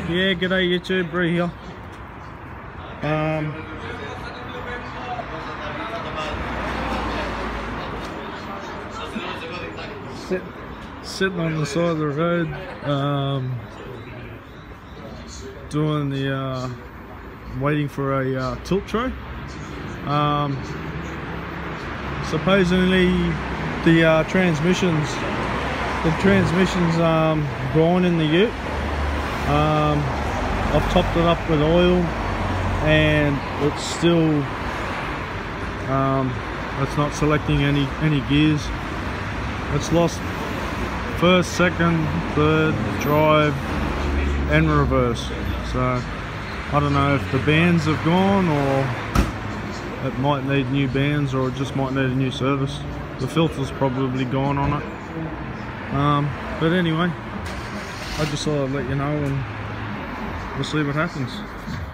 Yeah, g'day YouTube, Bree here. Sitting on the side of the road, doing the waiting for a tilt tray. Supposedly the transmission's gone in the ute. I've topped it up with oil and it's still it's not selecting any gears. It's lost first, second, third, drive and reverse. So I don't know if the bands have gone or it might need new bands or it just might need a new service. The filter's probably gone on it. But anyway, I just thought I'd let you know and we'll see what happens.